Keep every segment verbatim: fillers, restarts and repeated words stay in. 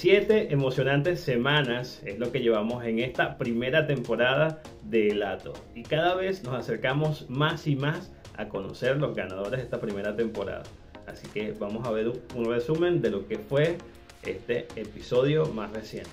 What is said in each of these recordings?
Siete emocionantes semanas es lo que llevamos en esta primera temporada de Elato. Y cada vez nos acercamos más y más a conocer los ganadores de esta primera temporada. Así que vamos a ver un resumen de lo que fue este episodio más reciente.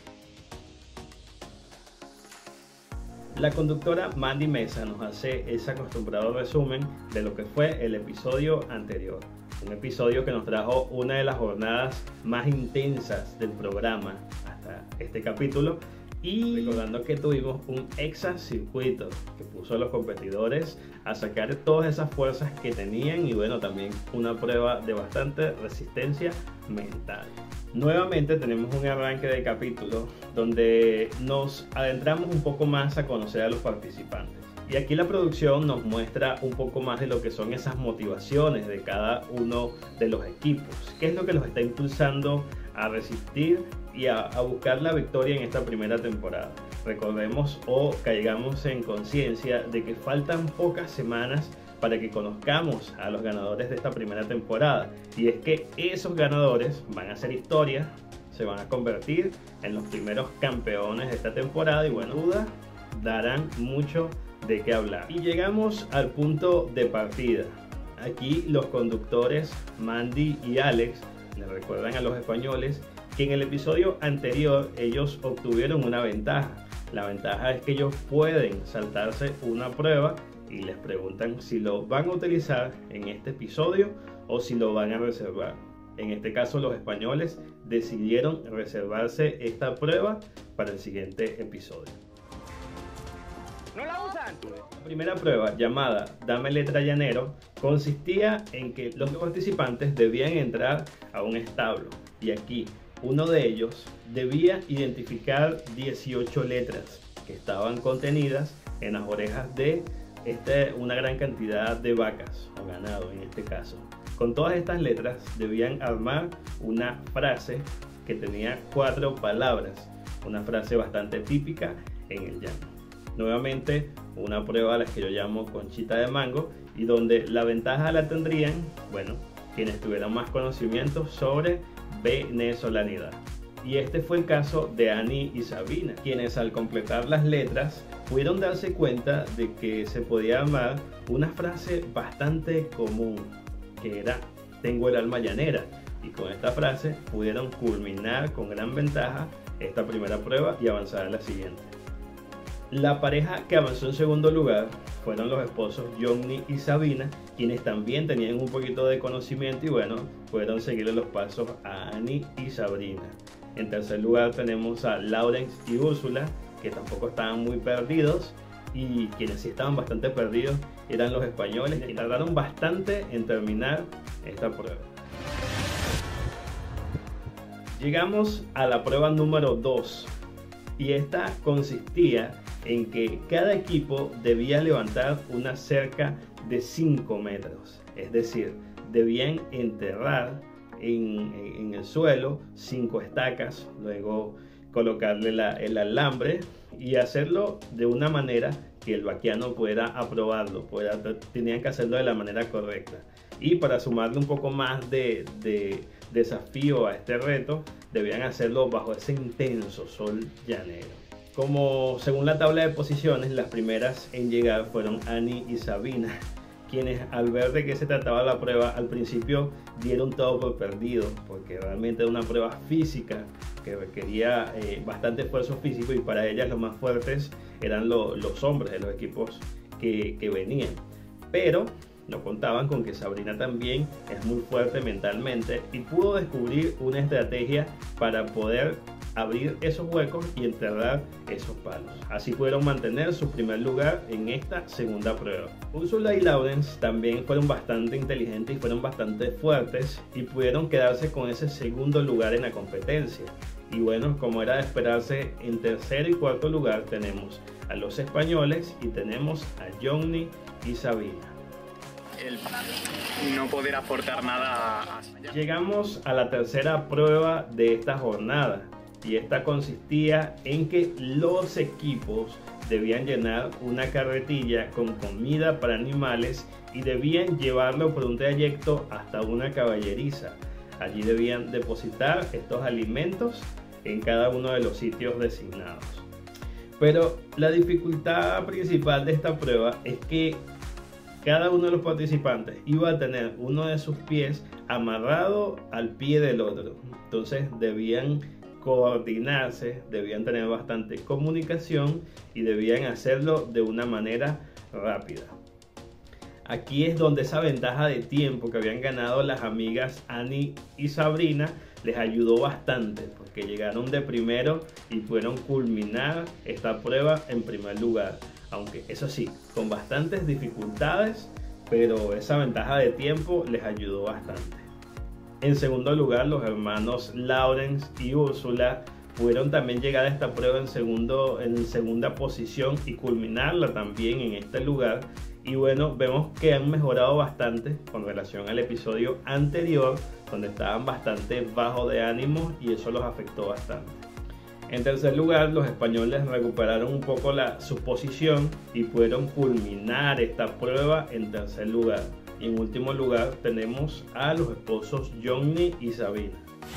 La conductora Mandy Mesa nos hace ese acostumbrado resumen de lo que fue el episodio anterior. Un episodio que nos trajo una de las jornadas más intensas del programa hasta este capítulo. Y recordando que tuvimos un exa circuito que puso a los competidores a sacar todas esas fuerzas que tenían y bueno, también una prueba de bastante resistencia mental. Nuevamente tenemos un arranque de capítulo donde nos adentramos un poco más a conocer a los participantes. Y aquí la producción nos muestra un poco más de lo que son esas motivaciones de cada uno de los equipos. ¿Qué es lo que los está impulsando a resistir y a, a buscar la victoria en esta primera temporada? Recordemos o caigamos en conciencia de que faltan pocas semanas para que conozcamos a los ganadores de esta primera temporada. Y es que esos ganadores van a hacer historia, se van a convertir en los primeros campeones de esta temporada y bueno, duda, darán mucho de qué hablar. Y llegamos al punto de partida. Aquí los conductores Mandy y Alex le recuerdan a los españoles que en el episodio anterior ellos obtuvieron una ventaja. La ventaja es que ellos pueden saltarse una prueba y les preguntan si lo van a utilizar en este episodio o si lo van a reservar. En este caso los españoles decidieron reservarse esta prueba para el siguiente episodio. ¡No la usan! La primera prueba, llamada Dame letra llanero, consistía en que los participantes debían entrar a un establo y aquí uno de ellos debía identificar dieciocho letras que estaban contenidas en las orejas de este, una gran cantidad de vacas o ganado en este caso. Con todas estas letras debían armar una frase que tenía cuatro palabras, una frase bastante típica en el llano. Nuevamente una prueba a la que yo llamo conchita de mango y donde la ventaja la tendrían, bueno, quienes tuvieran más conocimiento sobre venezolanidad. Y este fue el caso de Ani y Sabina, quienes al completar las letras pudieron darse cuenta de que se podía armar una frase bastante común, que era tengo el alma llanera, y con esta frase pudieron culminar con gran ventaja esta primera prueba y avanzar a la siguiente. La pareja que avanzó en segundo lugar fueron los esposos Johnny y Sabina, quienes también tenían un poquito de conocimiento y bueno, pudieron seguirle los pasos a Ani y Sabrina. En tercer lugar tenemos a Lawrence y Úrsula, que tampoco estaban muy perdidos, y quienes sí estaban bastante perdidos eran los españoles, que tardaron bastante en terminar esta prueba. Llegamos a la prueba número dos y esta consistía en que cada equipo debía levantar una cerca de cinco metros, es decir, debían enterrar en, en, en el suelo cinco estacas, luego colocarle la, el alambre y hacerlo de una manera que el vaquiano pueda aprobarlo, pueda, tenían que hacerlo de la manera correcta. Y para sumarle un poco más de, de desafío a este reto, debían hacerlo bajo ese intenso sol llanero. Como según la tabla de posiciones, las primeras en llegar fueron Ani y Sabina, quienes al ver de qué se trataba la prueba al principio dieron todo por perdido, porque realmente era una prueba física que requería eh, bastante esfuerzo físico y para ellas los más fuertes eran lo, los hombres de los equipos que, que venían. Pero no contaban con que Sabrina también es muy fuerte mentalmente y pudo descubrir una estrategia para poder abrir esos huecos y enterrar esos palos. Así pudieron mantener su primer lugar en esta segunda prueba. Úrsula y Lawrence también fueron bastante inteligentes y fueron bastante fuertes y pudieron quedarse con ese segundo lugar en la competencia. Y bueno, como era de esperarse, en tercer y cuarto lugar tenemos a los españoles y tenemos a Johnny y Sabina. El no poder aportar nada a... Llegamos a la tercera prueba de esta jornada y esta consistía en que los equipos debían llenar una carretilla con comida para animales y debían llevarlo por un trayecto hasta una caballeriza. Allí debían depositar estos alimentos en cada uno de los sitios designados. Pero la dificultad principal de esta prueba es que cada uno de los participantes iba a tener uno de sus pies amarrado al pie del otro. Entonces debían coordinarse, debían tener bastante comunicación y debían hacerlo de una manera rápida. Aquí es donde esa ventaja de tiempo que habían ganado las amigas Annie y Sabrina les ayudó bastante, porque llegaron de primero y pudieron culminar esta prueba en primer lugar. Aunque eso sí, con bastantes dificultades, pero esa ventaja de tiempo les ayudó bastante. En segundo lugar, los hermanos Lawrence y Úrsula pudieron también llegar a esta prueba en, segundo, en segunda posición y culminarla también en este lugar. Y bueno, vemos que han mejorado bastante con relación al episodio anterior, donde estaban bastante bajos de ánimo y eso los afectó bastante. En tercer lugar, los españoles recuperaron un poco la, su posición y pudieron culminar esta prueba en tercer lugar. Y en último lugar tenemos a los esposos Johnny y Sabina.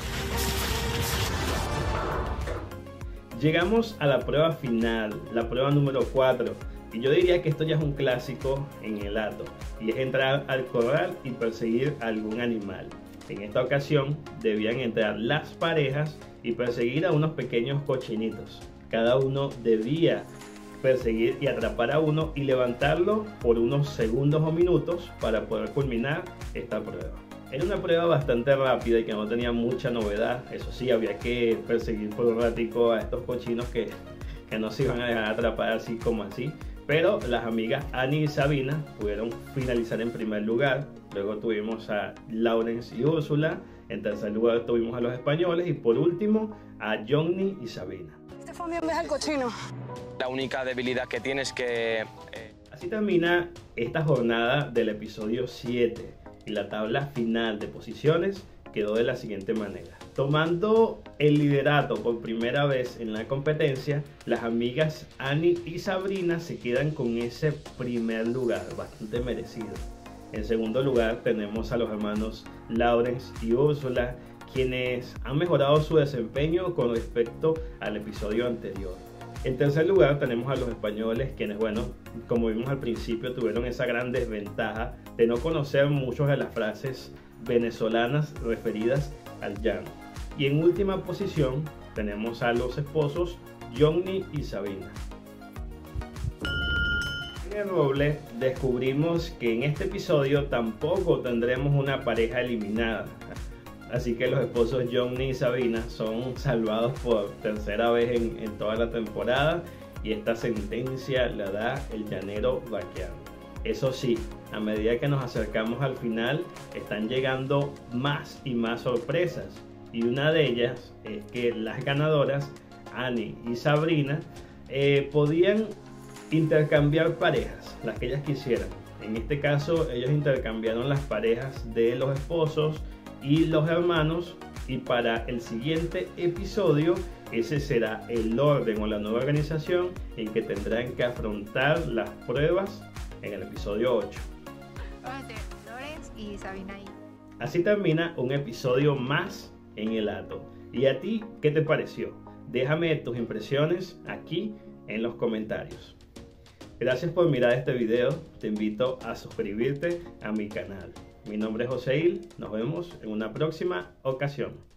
Llegamos a la prueba final, la prueba número cuatro. Y yo diría que esto ya es un clásico en el hato, y es entrar al corral y perseguir a algún animal. En esta ocasión debían entrar las parejas y perseguir a unos pequeños cochinitos. Cada uno debía perseguir y atrapar a uno y levantarlo por unos segundos o minutos para poder culminar esta prueba. Era una prueba bastante rápida y que no tenía mucha novedad. Eso sí, había que perseguir por un ratico a estos cochinos que, que no se iban a dejar atrapar así como así. Pero las amigas Annie y Sabina pudieron finalizar en primer lugar. Luego tuvimos a Lawrence y Úrsula. En tercer lugar tuvimos a los españoles. Y por último a Johnny y Sabina. Este fue mi viaje al cochino. La única debilidad que tienes que... Eh... Así termina esta jornada del episodio siete. Y la tabla final de posiciones quedó de la siguiente manera. Tomando el liderato por primera vez en la competencia, las amigas Annie y Sabrina se quedan con ese primer lugar, bastante merecido. En segundo lugar tenemos a los hermanos Lawrence y Úrsula, quienes han mejorado su desempeño con respecto al episodio anterior. En tercer lugar tenemos a los españoles, quienes, bueno, como vimos al principio, tuvieron esa gran desventaja de no conocer muchas de las frases venezolanas referidas al llano. Y en última posición tenemos a los esposos Johnny y Sabina. En el roble descubrimos que en este episodio tampoco tendremos una pareja eliminada. Así que los esposos Johnny y Sabina son salvados por tercera vez en, en toda la temporada, y esta sentencia la da el llanero vaqueano. Eso sí, a medida que nos acercamos al final, están llegando más y más sorpresas. Y una de ellas es que las ganadoras, Annie y Sabrina, eh, podían intercambiar parejas, las que ellas quisieran. En este caso, ellos intercambiaron las parejas de los esposos y los hermanos. Y para el siguiente episodio, ese será el orden o la nueva organización en que tendrán que afrontar las pruebas en el episodio ocho. Lawrence y Sabina ahí. Así termina un episodio más en el hato. ¿Y a ti qué te pareció? Déjame tus impresiones aquí en los comentarios. Gracias por mirar este video. Te invito a suscribirte a mi canal. Mi nombre es Joseil. Nos vemos en una próxima ocasión.